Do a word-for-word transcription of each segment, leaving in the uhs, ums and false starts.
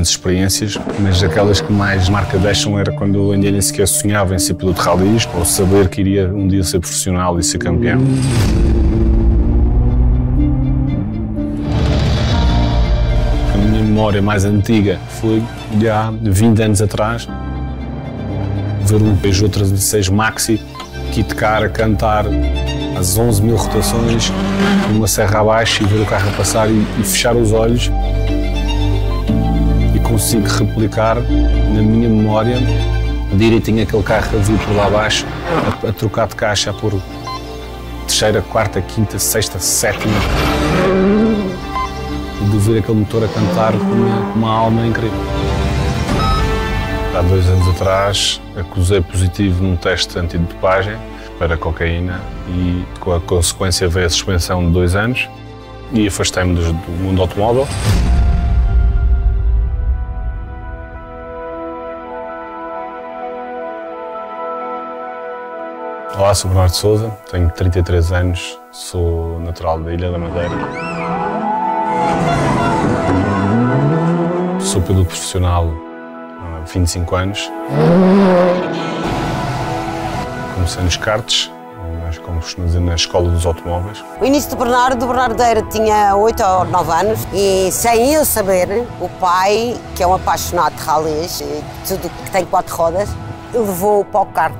grandes experiências, mas aquelas que mais marca deixam era quando eu ainda nem sequer sonhava em ser piloto de rallies ou saber que iria um dia ser profissional e ser campeão. A minha memória mais antiga foi de há vinte anos atrás, ver um Peugeot trezentos e seis Maxi, kit car a cantar às onze mil rotações, numa serra abaixo, e ver o carro a passar e, e fechar os olhos. E consigo replicar na minha memória direitinho aquele carro a vir por lá abaixo, a, a trocar de caixa, a pôr terceira, quarta, quinta, sexta, sétima. E de ver aquele motor a cantar com uma, uma alma incrível. Há dois anos atrás, acusei positivo num teste antidopagem para cocaína e, com a consequência, veio a suspensão de dois anos e afastei-me do, do mundo automóvel. Olá, sou Bernardo Sousa, tenho trinta e três anos, sou natural da Ilha da Madeira. Sou piloto profissional há vinte e cinco anos. Comecei nos karts, mas como costumo dizer, na escola dos automóveis. O início do Bernardo, o Bernardo tinha oito ou nove anos e, sem eu saber, o pai, que é um apaixonado de rallies, tudo que tem quatro rodas, levou-o para o kart.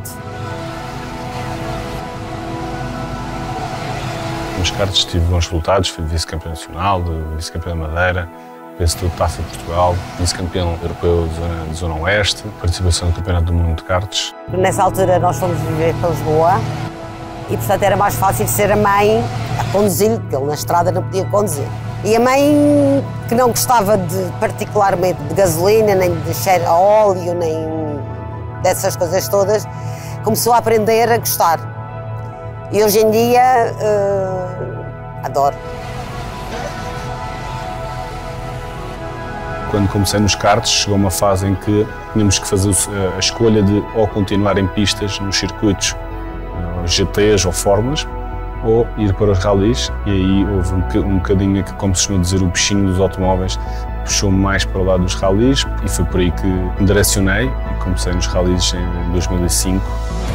Nos karts tive bons resultados, fui vice-campeão nacional, vice-campeão da Madeira, vencedor de Taça de Portugal, vice-campeão europeu de zona, de zona Oeste, participação no Campeonato do Mundo de Karts. Nessa altura nós fomos viver para Lisboa e, portanto, era mais fácil ser a mãe a conduzir, porque ele na estrada não podia conduzir. E a mãe, que não gostava de, particularmente de gasolina, nem de cheiro a óleo, nem dessas coisas todas, começou a aprender a gostar. E hoje em dia, uh, adoro. Quando comecei nos karts, chegou uma fase em que tínhamos que fazer a escolha de ou continuar em pistas, nos circuitos, G Ts ou fórmulas, ou ir para os rallies. E aí houve um, um bocadinho, como se costuma dizer, o bichinho dos automóveis puxou-me mais para o lado dos rallies e foi por aí que me direcionei e comecei nos rallies em dois mil e cinco.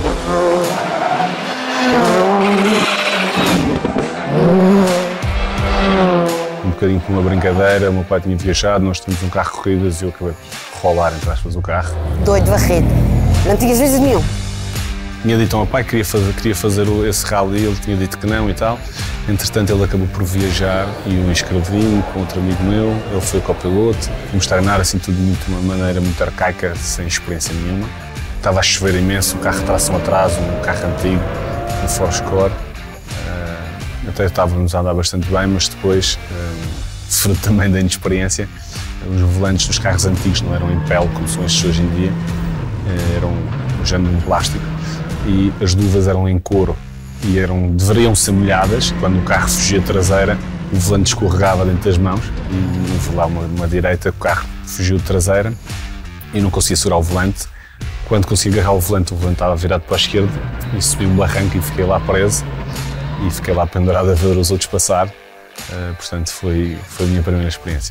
Um bocadinho por uma brincadeira, o meu pai tinha viajado, nós tínhamos um carro de corridas e eu acabei de rolar, entre aspas, o carro. Doido varrido, não tinhas vezes nenhum. Tinha dito ao meu pai que queria fazer, queria fazer esse rally, ele tinha dito que não e tal. Entretanto, ele acabou por viajar e eu inscrevi-me com outro amigo meu, ele foi copiloto. Fomos treinar assim tudo de uma maneira muito arcaica, sem experiência nenhuma. Estava a chover imenso, o carro de tração atrás, um carro antigo, um Forscore. Uh, até estávamos a andar bastante bem, mas depois, uh, fruto também da inexperiência, os volantes dos carros antigos não eram em pele, como são estes hoje em dia, uh, eram um género de plástico. E as luvas eram em couro e eram, deveriam ser molhadas. Quando o carro fugia traseira, o volante escorregava dentro das mãos e houve lá uma, uma direita, o carro fugiu de traseira e não conseguia segurar o volante. Quando consegui agarrar o volante, o volante estava virado para a esquerda e subi um barranco e fiquei lá preso e fiquei lá pendurado a ver os outros passar. Uh, portanto, foi, foi a minha primeira experiência.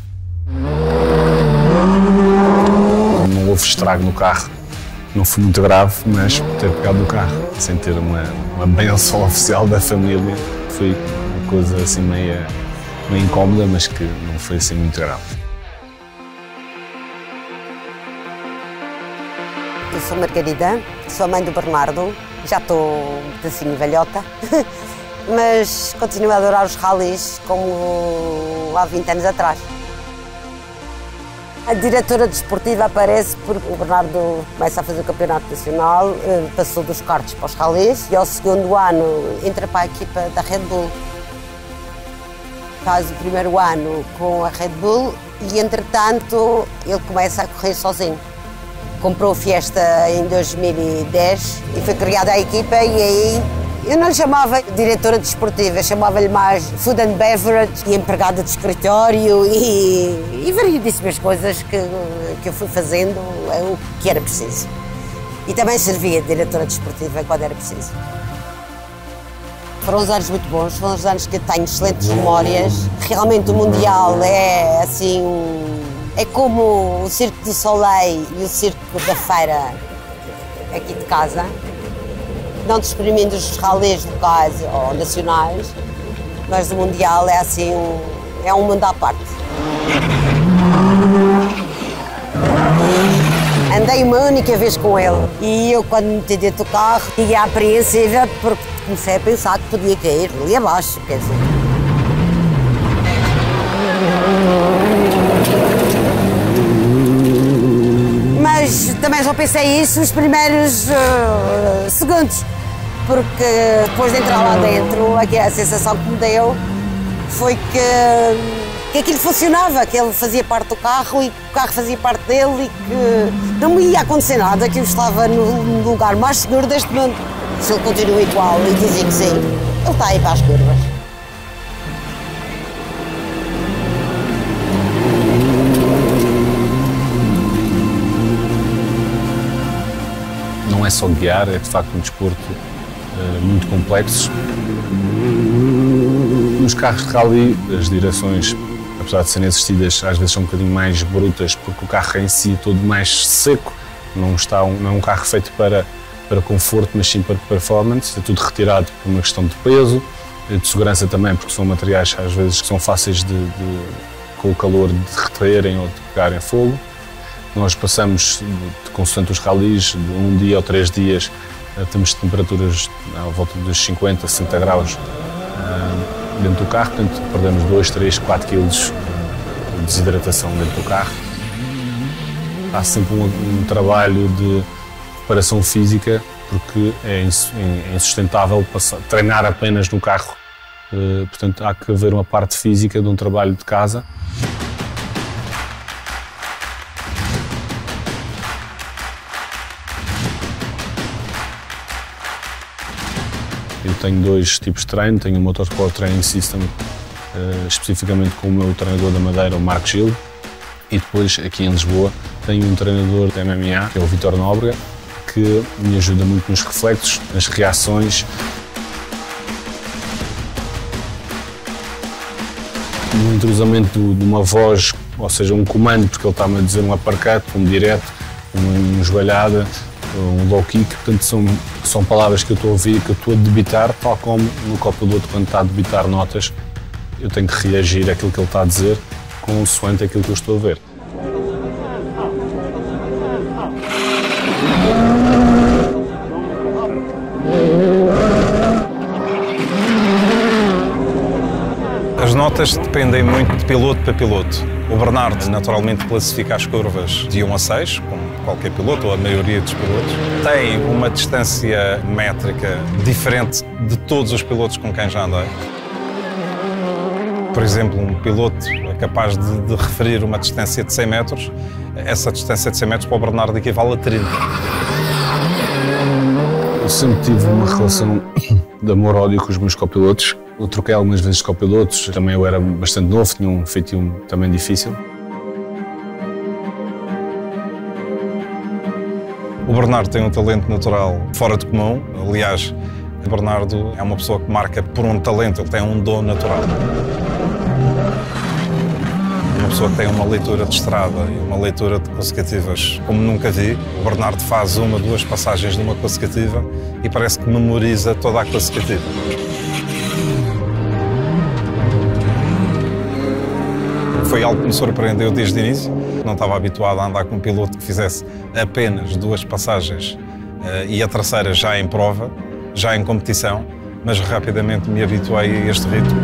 Não houve estrago no carro. Não foi muito grave, mas ter pegado no carro sem ter uma, uma benção oficial da família foi uma coisa assim meio, meio incómoda, mas que não foi assim muito grave. Eu sou Margarida, sou a mãe do Bernardo, já estou um pedacinho velhota, mas continuo a adorar os rallies como há vinte anos atrás. A diretora desportiva aparece porque o Bernardo começa a fazer o campeonato nacional, passou dos karts para os rallies e ao segundo ano entra para a equipa da Red Bull. Faz o primeiro ano com a Red Bull e, entretanto, ele começa a correr sozinho. Comprou o Fiesta em dois mil e dez e foi criada a equipa e aí eu não lhe chamava diretora desportiva, chamava-lhe mais food and beverage e empregada de escritório e, e variedíssimas coisas que, que eu fui fazendo o que era preciso. E também servia de diretora desportiva quando era preciso. Foram uns anos muito bons, foram uns anos que tenho excelentes memórias. Realmente o Mundial é assim um, É como o Circo du Soleil e o Circo da Feira aqui de casa. Não desprimendo os rallies locais ou nacionais, mas o Mundial é assim, um, é um mundo à parte. Andei uma única vez com ele e eu, quando me meti dentro do carro, ia apreensiva porque comecei a pensar que podia cair ali abaixo, quer dizer. Mas também só pensei isso nos primeiros uh, segundos, porque depois de entrar lá dentro, aqui a sensação que me deu foi que, que aquilo funcionava, que ele fazia parte do carro e que o carro fazia parte dele e que não me ia acontecer nada, que eu estava no lugar mais seguro deste mundo. Se ele continua igual e dizem que sim, ele está aí para as curvas. Não é só guiar, é de facto um desporto uh, muito complexo. Nos carros de rally, as direções, apesar de serem assistidas, às vezes são um bocadinho mais brutas, porque o carro em si é todo mais seco, não, está um, não é um carro feito para, para conforto, mas sim para performance, é tudo retirado por uma questão de peso, de segurança também, porque são materiais às vezes que são fáceis de, de com o calor de reterem ou de pegarem fogo. Nós passamos, consoante os rallies, de um dia ou três dias, temos temperaturas à volta dos cinquenta, sessenta graus dentro do carro, portanto perdemos dois, três, quatro quilos de desidratação dentro do carro. Há sempre um, um trabalho de preparação física, porque é insustentável passar, treinar apenas no carro, portanto há que haver uma parte física de um trabalho de casa. Eu tenho dois tipos de treino, tenho o Motorsport Training System, uh, especificamente com o meu treinador da Madeira, o Marco Gil, e depois aqui em Lisboa tenho um treinador da M M A, que é o Vitor Nóbrega, que me ajuda muito nos reflexos, nas reações. No entrosamento de uma voz, ou seja, um comando, porque ele está-me a dizer um uppercut, um direto, uma joelhada, um low kick, portanto são, são palavras que eu estou a ouvir, que eu estou a debitar, tal como no copiloto quando está a debitar notas, eu tenho que reagir àquilo que ele está a dizer, consoante aquilo que eu estou a ver. As notas dependem muito de piloto para piloto. O Bernardo naturalmente classifica as curvas de um a seis, como qualquer piloto, ou a maioria dos pilotos. Tem uma distância métrica diferente de todos os pilotos com quem já andei. Por exemplo, um piloto é capaz de, de referir uma distância de cem metros, essa distância de cem metros para o Bernardo equivale a trinta. Eu sempre tive uma relação de amor-ódio com os meus copilotos. Eu troquei algumas vezes copilotos, também eu era bastante novo, tinha um feitio também difícil. O Bernardo tem um talento natural fora de comum. Aliás, o Bernardo é uma pessoa que marca por um talento, ele tem um dom natural. Uma pessoa que tem uma leitura de estrada e uma leitura de consecutivas como nunca vi. O Bernardo faz uma, duas passagens de uma consecutiva e parece que memoriza toda a consecutiva. Foi algo que me surpreendeu desde o início. Não estava habituado a andar com um piloto que fizesse apenas duas passagens uh, e a terceira já em prova, já em competição, mas rapidamente me habituei a este ritmo.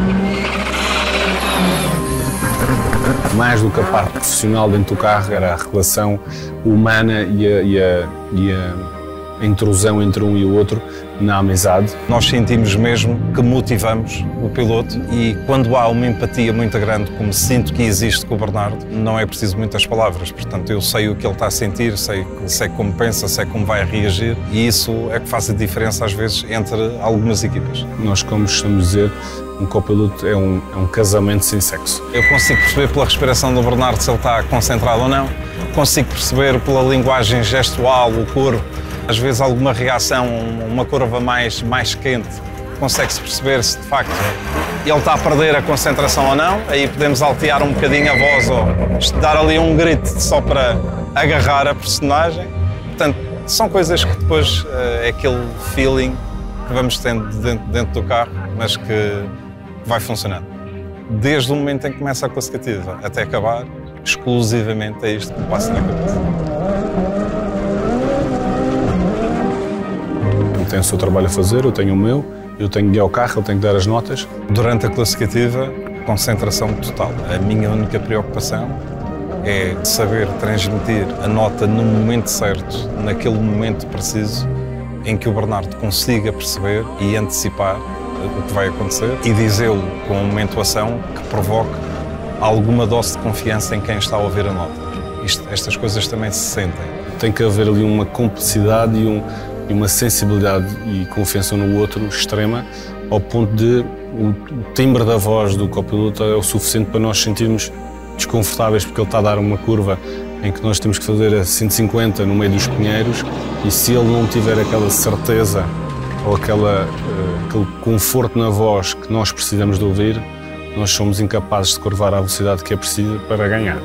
Mais do que a parte profissional dentro do carro, era a relação humana e a, e a, e a intrusão entre um e o outro na amizade. Nós sentimos mesmo que motivamos o piloto e quando há uma empatia muito grande, como sinto que existe com o Bernardo, não é preciso muitas palavras. Portanto, eu sei o que ele está a sentir, sei, sei como pensa, sei como vai reagir e isso é que faz a diferença às vezes entre algumas equipas. Nós, como costumamos dizer, um copiloto é um, é um casamento sem sexo. Eu consigo perceber pela respiração do Bernardo se ele está concentrado ou não, consigo perceber pela linguagem gestual, o corpo, às vezes alguma reação, uma curva mais, mais quente, consegue-se perceber se de facto ele está a perder a concentração ou não, aí podemos altear um bocadinho a voz ou dar ali um grito só para agarrar a personagem. Portanto, são coisas que depois é aquele feeling que vamos tendo dentro, dentro do carro, mas que vai funcionando. Desde o momento em que começa a classificativa até acabar, exclusivamente é isto que me passa na cabeça. Tem o seu trabalho a fazer, eu tenho o meu, eu tenho que guiar o carro, eu tenho que dar as notas. Durante a classificativa, concentração total. A minha única preocupação é saber transmitir a nota no momento certo, naquele momento preciso, em que o Bernardo consiga perceber e antecipar o que vai acontecer e dizê-lo com uma entoação que provoque alguma dose de confiança em quem está a ouvir a nota. Isto, estas coisas também se sentem. Tem que haver ali uma cumplicidade e, um, e uma sensibilidade e confiança no outro extrema, ao ponto de o, o timbre da voz do copiloto é o suficiente para nós sentirmos desconfortáveis, porque ele está a dar uma curva em que nós temos que fazer a cento e cinquenta no meio dos pinheiros, e se ele não tiver aquela certeza ou aquela, uh, aquele conforto na voz que nós precisamos de ouvir, nós somos incapazes de curvar a velocidade que é precisa para ganhar.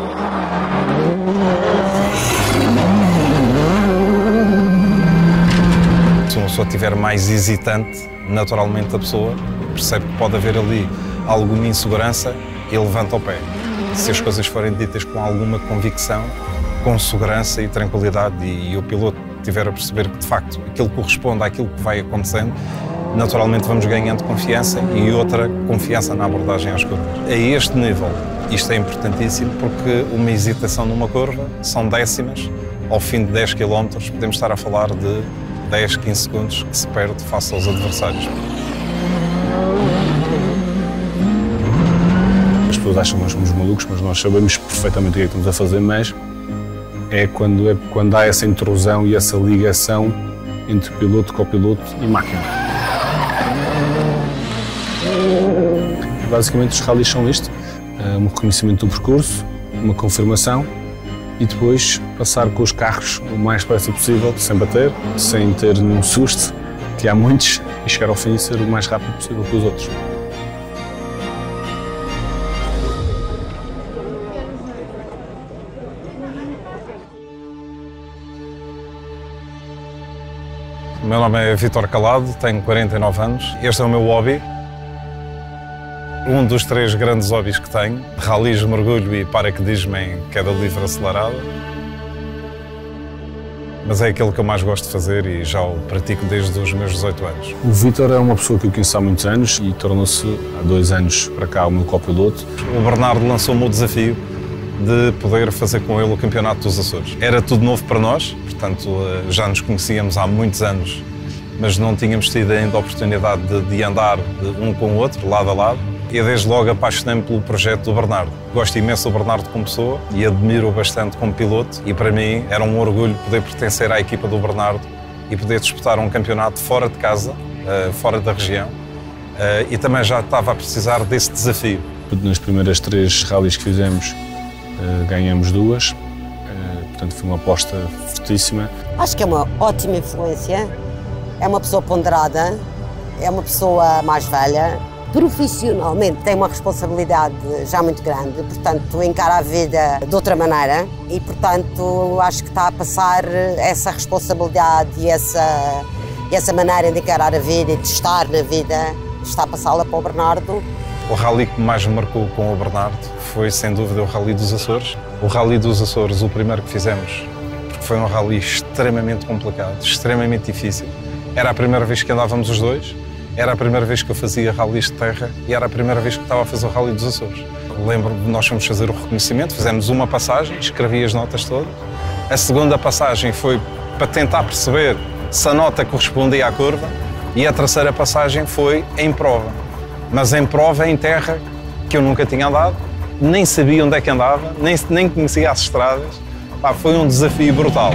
Se uma pessoa estiver mais hesitante, naturalmente a pessoa percebe que pode haver ali alguma insegurança e levanta o pé. Se as coisas forem ditas com alguma convicção, com segurança e tranquilidade, e, e o piloto tiver a perceber que, de facto, aquilo corresponde àquilo que vai acontecendo, naturalmente vamos ganhando confiança e outra confiança na abordagem às curvas. A este nível, isto é importantíssimo, porque uma hesitação numa curva são décimas. Ao fim de dez quilómetros, podemos estar a falar de dez, quinze segundos que se perde face aos adversários. As pessoas acham que nós somos malucos, mas nós sabemos perfeitamente o que é que estamos a fazer, mas é quando, é quando há essa intrusão e essa ligação entre piloto, copiloto e máquina. Basicamente os rallies são isto, um reconhecimento do percurso, uma confirmação e depois passar com os carros o mais depressa possível, sem bater, sem ter nenhum susto, que há muitos, e chegar ao fim e ser o mais rápido possível que os outros. O meu nome é Vítor Calado, tenho quarenta e nove anos. Este é o meu hobby. Um dos três grandes hobbies que tenho: rallies, mergulho e paraquedismo em queda livre acelerada. Mas é aquele que eu mais gosto de fazer e já o pratico desde os meus dezoito anos. O Vítor é uma pessoa que eu conheço há muitos anos e tornou-se, há dois anos para cá, o meu copiloto. O Bernardo lançou-me o desafio de poder fazer com ele o Campeonato dos Açores. Era tudo novo para nós, portanto já nos conhecíamos há muitos anos, mas não tínhamos tido ainda a oportunidade de, de andar um com o outro, lado a lado. E desde logo apaixonei-me pelo projeto do Bernardo. Gosto imenso do Bernardo como pessoa e admiro-o bastante como piloto, e para mim era um orgulho poder pertencer à equipa do Bernardo e poder disputar um campeonato fora de casa, fora da região, e também já estava a precisar desse desafio. Nas primeiras três rallies que fizemos, ganhamos duas, portanto foi uma aposta fortíssima. Acho que é uma ótima influência, é uma pessoa ponderada, é uma pessoa mais velha, profissionalmente tem uma responsabilidade já muito grande, portanto encara a vida de outra maneira e, portanto, acho que está a passar essa responsabilidade e essa, essa maneira de encarar a vida e de estar na vida, está a passá-la para o Bernardo. O rally que mais me marcou com o Bernardo foi, sem dúvida, o Rally dos Açores. O Rally dos Açores, o primeiro que fizemos, porque foi um rally extremamente complicado, extremamente difícil. Era a primeira vez que andávamos os dois, era a primeira vez que eu fazia rallies de terra e era a primeira vez que estava a fazer o Rally dos Açores. Lembro-me de nós fomos fazer o reconhecimento, fizemos uma passagem, escrevi as notas todas. A segunda passagem foi para tentar perceber se a nota correspondia à curva e a terceira passagem foi em prova. Mas em prova, em terra, que eu nunca tinha andado, nem sabia onde é que andava, nem, nem conhecia as estradas. Pá, foi um desafio brutal.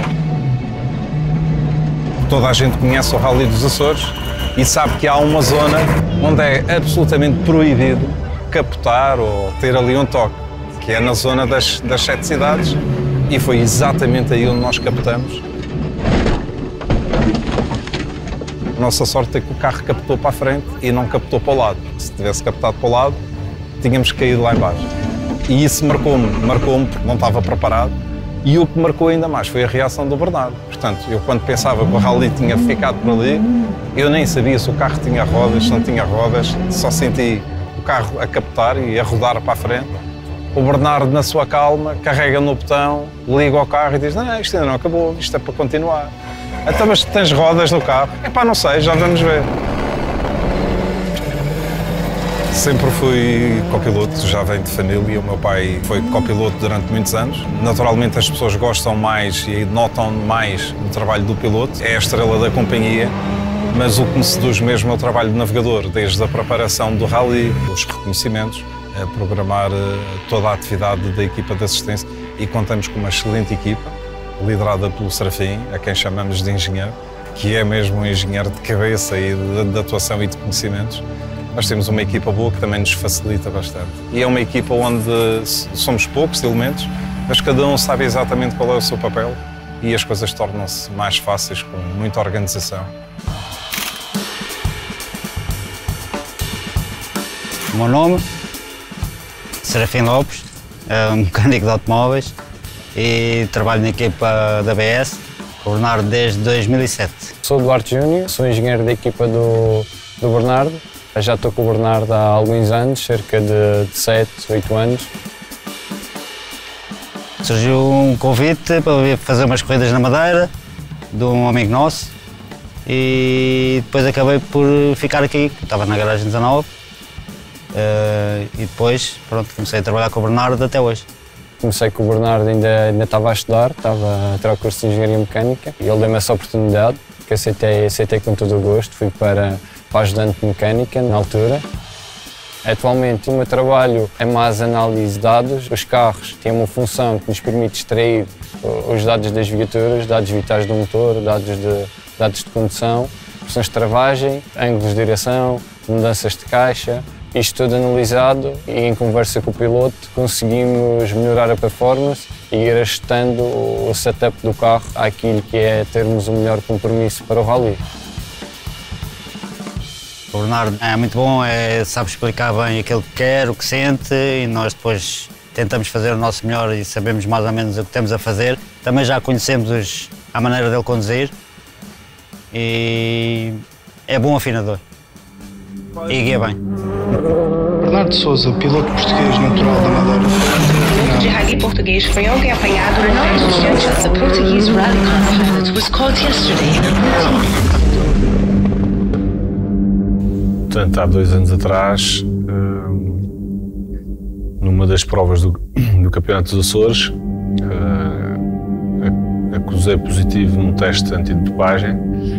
Toda a gente conhece o Rally dos Açores e sabe que há uma zona onde é absolutamente proibido capotar ou ter ali um toque, que é na zona das, das sete cidades, e foi exatamente aí onde nós capotamos. nossa sorte é que o carro captou para a frente e não captou para o lado. Se tivesse captado para o lado, tínhamos caído lá embaixo. E isso marcou-me, marcou-me porque não estava preparado. E o que marcou ainda mais foi a reação do Bernardo. Portanto, eu quando pensava que o rally tinha ficado por ali, eu nem sabia se o carro tinha rodas, se não tinha rodas, só senti o carro a captar e a rodar para a frente. O Bernardo, na sua calma, carrega no botão, liga ao carro e diz: não, isto ainda não acabou, isto é para continuar. Então, mas tens rodas no carro? Epá, não sei, já vamos ver. Sempre fui copiloto, já venho de família. O meu pai foi copiloto durante muitos anos. Naturalmente as pessoas gostam mais e notam mais o trabalho do piloto. É a estrela da companhia, mas o que me seduz mesmo é o trabalho de navegador, desde a preparação do rally, os reconhecimentos, a programar toda a atividade da equipa de assistência. E contamos com uma excelente equipa, liderada pelo Serafim, a quem chamamos de engenheiro, que é mesmo um engenheiro de cabeça e de, de atuação e de conhecimentos. Nós temos uma equipa boa que também nos facilita bastante. E é uma equipa onde somos poucos elementos, mas cada um sabe exatamente qual é o seu papel e as coisas tornam-se mais fáceis com muita organização. O meu nome, Serafim Lopes, é um mecânico de automóveis e trabalho na equipa da B S, com o Bernardo desde dois mil e sete. Sou Duarte Júnior, sou engenheiro da equipa do, do Bernardo. Já estou com o Bernardo há alguns anos, cerca de, de sete, oito anos. Surgiu um convite para vir fazer umas corridas na Madeira, de um amigo nosso, e depois acabei por ficar aqui, estava na garagem dezanove, e depois pronto, comecei a trabalhar com o Bernardo até hoje. Comecei com o Bernardo, ainda, ainda estava a estudar, estava a tirar o curso de Engenharia Mecânica, e ele deu-me essa oportunidade, que aceitei, aceitei com todo o gosto, fui para, para ajudante de mecânica na altura. Atualmente o meu trabalho é mais análise de dados. Os carros têm uma função que nos permite extrair os dados das viaturas, dados vitais do motor, dados de, dados de condução, pressões de travagem, ângulos de direção, mudanças de caixa. Isto tudo analisado e em conversa com o piloto conseguimos melhorar a performance e ir ajustando o setup do carro àquilo que é termos o melhor compromisso para o rally. O Bernardo é muito bom, é, sabe explicar bem aquilo que quer, o que sente, e nós depois tentamos fazer o nosso melhor e sabemos mais ou menos o que temos a fazer. Também já conhecemos os, a maneira dele conduzir e é bom afinador e guia bem. Bernardo Sousa, piloto português natural da Madeira. O piloto de rally português foi ontem apanhado no diante da Portuguese Rally Car Pilot was caught yesterday. Portanto, há dois anos atrás, numa das provas do, do Campeonato dos Açores, acusei positivo num teste antidopagem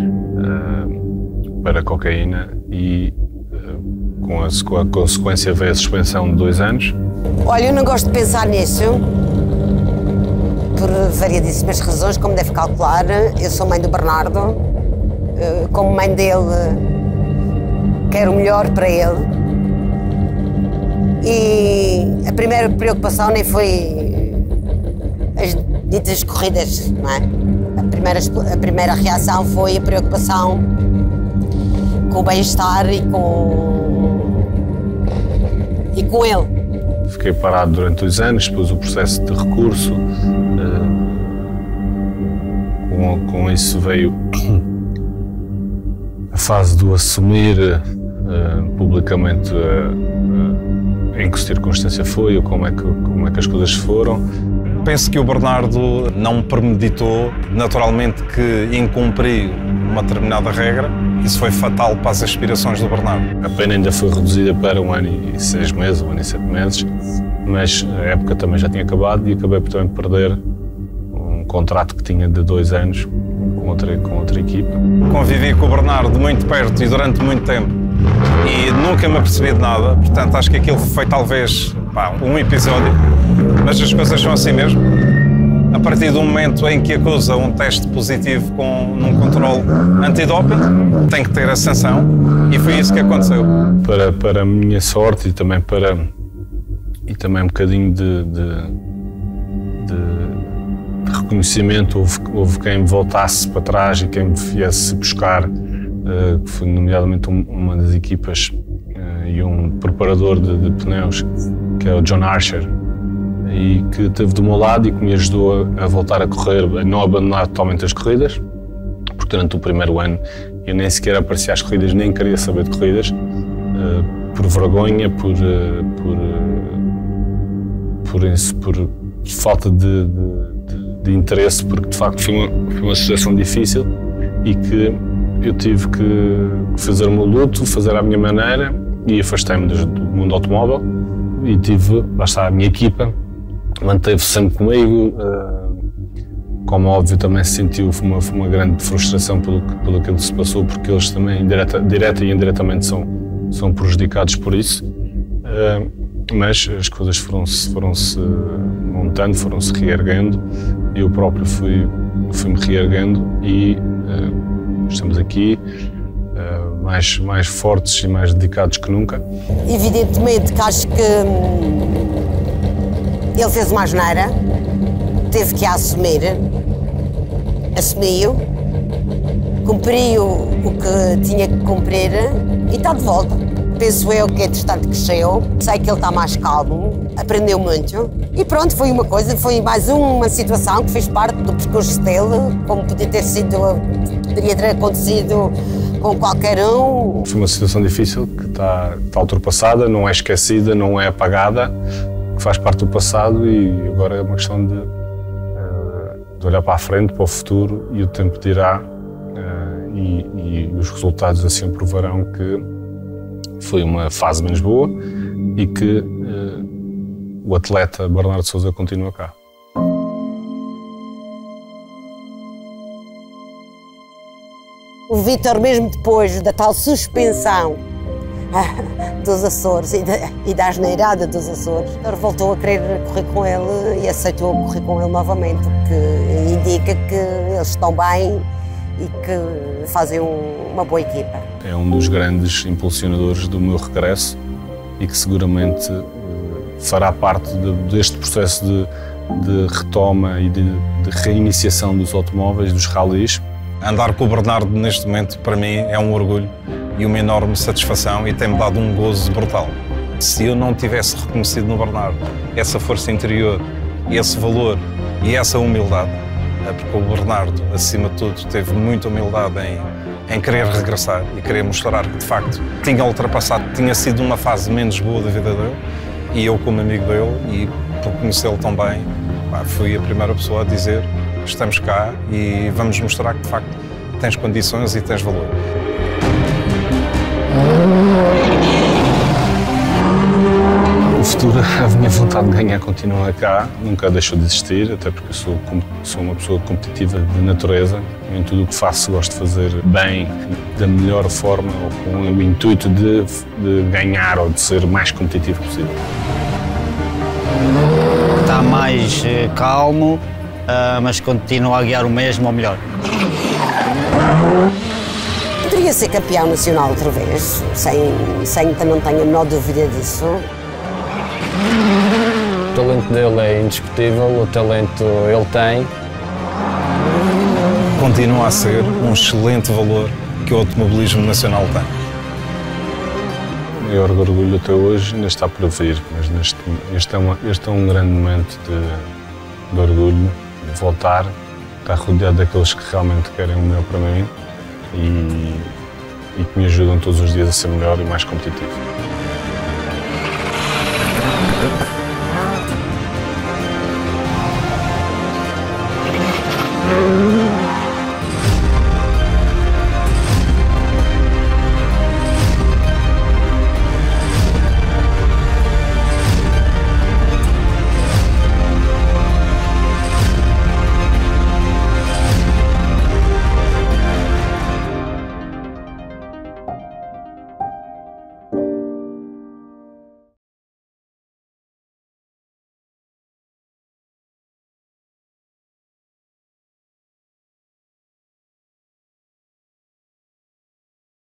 para cocaína e com a, com a consequência veio a suspensão de dois anos. Olha, eu não gosto de pensar nisso, por variadíssimas razões, como deve calcular. Eu sou mãe do Bernardo, como mãe dele, quero o melhor para ele. E a primeira preocupação nem foi as ditas corridas, não é? A primeira, a primeira reação foi a preocupação com o bem-estar e com, e com ele. Fiquei parado durante dois anos, depois o processo de recurso. Com, com isso veio a fase do assumir uh, publicamente uh, uh, em que circunstância foi ou como é, que, como é que as coisas foram. Penso que o Bernardo não premeditou, naturalmente que incumpriu uma determinada regra. Isso foi fatal para as aspirações do Bernardo. A pena ainda foi reduzida para um ano e seis meses, um ano e sete meses, mas a época também já tinha acabado e acabei por também perder um contrato que tinha de dois anos com outra, com outra equipa. Convivi com o Bernardo muito perto e durante muito tempo e nunca me apercebi de nada, portanto acho que aquilo foi talvez pá, um episódio, mas as coisas são assim mesmo. A partir do momento em que acusa um teste positivo com, num controle antidoping, tem que ter a sanção e foi isso que aconteceu. Para, para a minha sorte e também para e também um bocadinho de, de, de, de reconhecimento, houve, houve quem me voltasse para trás e quem me viesse buscar que foi nomeadamente uma das equipas, e um preparador de, de pneus, que é o John Archer, e que esteve do meu lado e que me ajudou a, a voltar a correr, a não abandonar totalmente as corridas, porque durante o primeiro ano eu nem sequer aparecia às corridas, nem queria saber de corridas, uh, por vergonha, por, uh, por, uh, por, isso, por falta de, de, de interesse, porque de facto foi uma, foi uma situação difícil e que eu tive que fazer o meu luto, fazer à minha maneira, e afastei-me do mundo automóvel e tive, lá está, a minha equipa manteve-se sempre comigo, como óbvio também se sentiu uma, uma grande frustração pelo, pelo que se passou, porque eles também direta, direta e indiretamente são, são prejudicados por isso, mas as coisas foram-se foram-se montando, foram-se reerguendo, eu próprio fui, fui-me reerguendo e estamos aqui, uh, mais, mais fortes e mais dedicados que nunca. Evidentemente que acho que hum, ele fez uma asneira, teve que a assumir, assumiu, cumpriu o que tinha que cumprir e está de volta. Penso eu que, entretanto, cresceu, sei que ele está mais calmo, aprendeu muito e pronto, foi uma coisa, foi mais uma situação que fez parte do percurso dele, como podia ter sido, poderia ter acontecido com qualquer um. Foi uma situação difícil que está, está ultrapassada, não é esquecida, não é apagada, que faz parte do passado e agora é uma questão de, de olhar para a frente, para o futuro e o tempo dirá e, e os resultados assim provarão que foi uma fase menos boa e que uh, o atleta Bernardo Sousa continua cá. O Vítor, mesmo depois da tal suspensão dos Açores e da, e da asneirada dos Açores, voltou a querer correr com ele e aceitou correr com ele novamente, o que indica que eles estão bem e que fazem um, uma boa equipa. É um dos grandes impulsionadores do meu regresso e que seguramente uh, fará parte de, deste processo de, de retoma e de, de reiniciação dos automóveis, dos rallies. Andar com o Bernardo neste momento para mim é um orgulho e uma enorme satisfação e tem-me dado um gozo brutal. Se eu não tivesse reconhecido no Bernardo essa força interior, esse valor e essa humildade, é porque o Bernardo, acima de tudo, teve muita humildade em, em querer regressar e querer mostrar que, de facto, tinha ultrapassado, tinha sido uma fase menos boa da vida dele e eu, como amigo dele e por conhecê-lo tão bem, pá, fui a primeira pessoa a dizer estamos cá e vamos mostrar que, de facto, tens condições e tens valor. O futuro, a minha vontade de ganhar continua cá, nunca deixou de existir, até porque eu sou, sou uma pessoa competitiva de natureza. Em tudo o que faço gosto de fazer bem, da melhor forma, ou com o intuito de, de ganhar ou de ser o mais competitivo possível. Está mais eh, calmo, uh, mas continua a guiar o mesmo ou melhor. Poderia ser campeão nacional outra vez, sem, sem não tenho a menor dúvida disso. O talento dele é indiscutível, o talento ele tem. Continua a ser um excelente valor que o automobilismo nacional tem. O maior orgulho até hoje ainda está por vir, mas neste, este, é uma, este é um grande momento de, de orgulho, de voltar, estar rodeado daqueles que realmente querem o melhor para mim e, e que me ajudam todos os dias a ser melhor e mais competitivo.